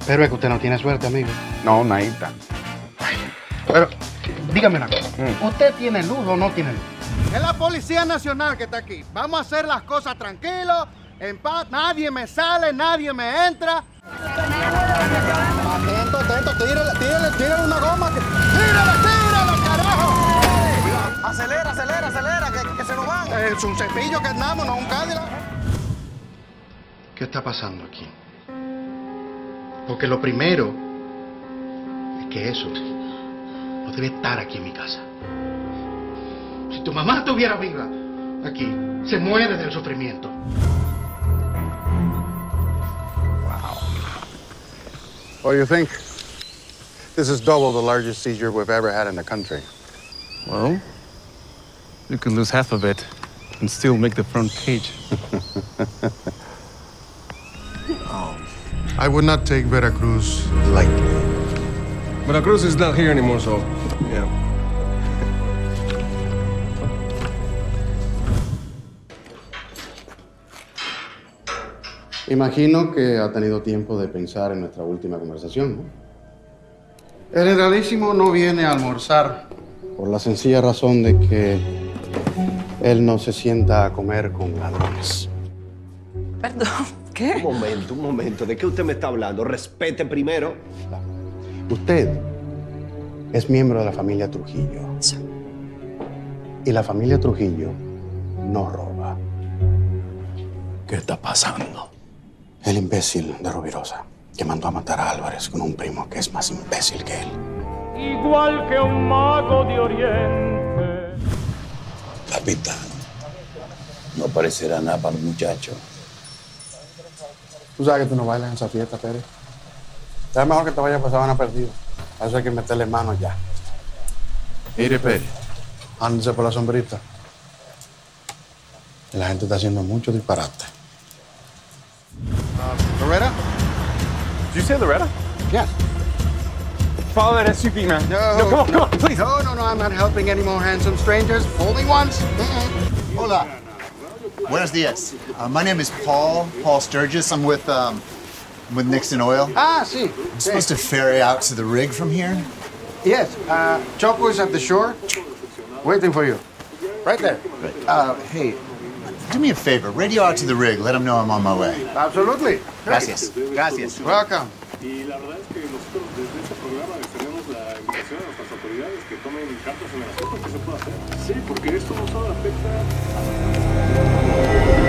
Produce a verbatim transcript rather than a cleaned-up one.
Pero es que usted no tiene suerte, amigo. No, nadita. Pero, dígame una cosa. Mm. ¿Usted tiene luz o no tiene luz? Es la Policía Nacional que está aquí. Vamos a hacer las cosas tranquilos, en paz. Nadie me sale, nadie me entra. Atento, atento, tírale, tírale, tírale una goma. Que... ¡Tírale, tírale, carajo! Acelera, acelera, acelera, que, que se nos van. Es un cepillo que andamos, no un Cadillac. ¿Qué está pasando aquí? Porque lo primero es que eso no debe estar aquí en mi casa. Si tu mamá estuviera viva aquí, se muere del sufrimiento. What do you think? This is double the largest seizure we've ever had in the country. Well, you could lose half of it and still make the front page. I would not take Veracruz lightly. Veracruz is not here anymore, so, yeah. Imagino que ha tenido tiempo de pensar en nuestra última conversación, ¿no? El generalísimo no viene a almorzar por la sencilla razón de que él no se sienta a comer con ladrones. Perdón, ¿qué? Un momento, un momento. ¿De qué usted me está hablando? Respete primero. Usted es miembro de la familia Trujillo. Sí. Y la familia Trujillo no roba. ¿Qué está pasando? El imbécil de Rovirosa, que mandó a matar a Álvarez con un primo que es más imbécil que él. Igual que un mago de Oriente. Capitán, no parecerá nada para el muchacho. Tú sabes que tú no bailas en esa fiesta, Pérez. Es mejor que te vayas por Sabana Perdida. A eso hay que meterle mano ya. Mire, Pérez. Ándese por la sombrita. La gente está haciendo mucho disparate. Uh, Loretta? Did you say Loretta? Yes. Follow that S U V, man. No, no come on, come on, please. No, no, no, I'm not helping any more handsome strangers. Only once. Mm-mm. Hola. Buenos dias. Uh, my name is Paul, Paul Sturgis. I'm with, um, I'm with Nixon Oil. Ah, sí. I'm supposed to ferry out to the rig from here. Yes, uh, Choco is at the shore, waiting for you. Right there. Uh, hey, do me a favor. Radio out to the rig. Let them know I'm on my way. Absolutely. Gracias. Gracias. Welcome. Y la verdad es que nosotros desde este programa les tenemos la invitación a nuestras autoridades que tomen cartas en el asunto que se pueda hacer. Sí, porque esto no solo afecta a